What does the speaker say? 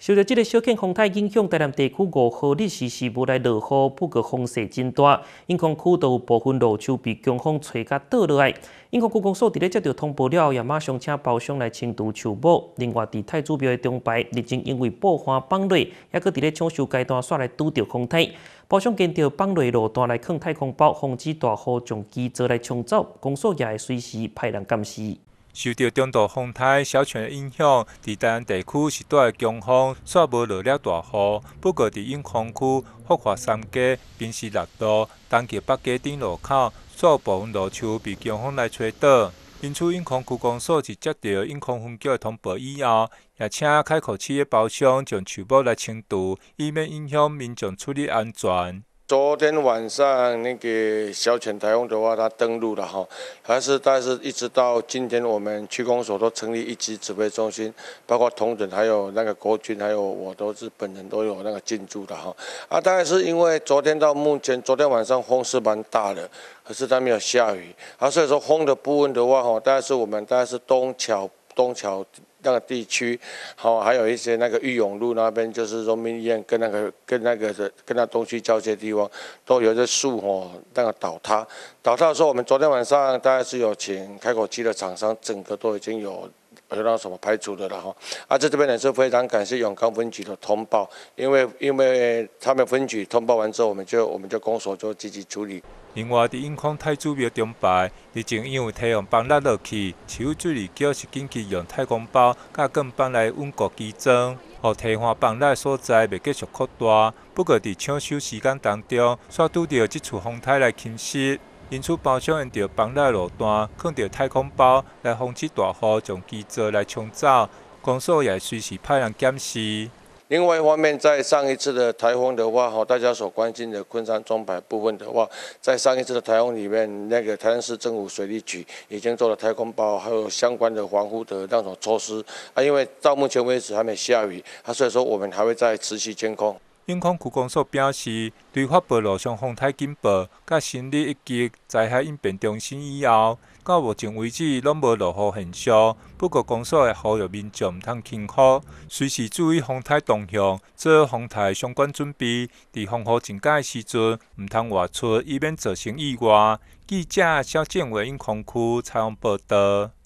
受到这个小犬风台影响，台南地区5号日时无来落雨，不过风势真大，永康区都有部分路树被强风吹甲倒落来。永康区公所伫咧接到通报了后，也马上请包商来清除树木。另外，伫太子庙的中排，日前因为爆花放落，还佫伫咧抢修阶段，煞来拄着风台。包商坚着放落路段来放太空包，防止大雨将基座来冲走。公所也会随时派人监视。 受到中度风台小犬的影响，伫台南地区是带强风，煞无落了大雨。不过，伫永康区福华三街、平西六路、东桥北街等路口，煞部分路树被强风来吹倒。因此，永康区公所是接到永康分局的通报以后，也请开阔市的包商将树木来清除，以免影响民众出入安全。 昨天晚上那个小犬台风的话，它登陆了哈，但是一直到今天，我们区公所都成立一级指挥中心，包括同仁还有那个国军，还有我都是本人都有那个进驻的哈。大概是因为昨天到目前，昨天晚上风是蛮大的，可是它没有下雨所以说风的部分的话哈，大概是东桥那个地区，还有一些那个裕永路那边，就是荣民医院跟那东区交接地方，都有一些树那个倒塌的时候，我们昨天晚上大概是有请开口机的厂商，整个都已经有那什么排除的了在这边也是非常感谢永康分局的通报，因为他们分局通报完之后，我们就公所就积极处理。 另外，伫永康太子庙中排，日前因为太阳放落落去，市府水利局是紧急用太空包甲更棒来稳固基桩，互太阳放落所在袂继续扩大。不过，伫抢修时间当中，煞拄到这次风台来侵蚀，因此包商沿着放落路段放着太空包来防止大雨将基座来冲走。公所也随时派人监视。 另外一方面，在上一次的台风的话，大家所关心的昆山中排部分的话，在上一次的台风里面，那个台南市政府水利局已经做了太空包，还有相关的防护的那种措施因为到目前为止还没下雨所以说我们还会再持续监控。 永康区公所表示，对发布路上风台警报、甲成立一级灾害应变中心以后，到目前为止拢无落雨现象。不过，公所会呼吁民众唔通轻忽，随时注意风台动向，做风台相关准备。伫风雨增加的时阵，唔通外出，以免造成意外。记者肖建伟永康区采访报道。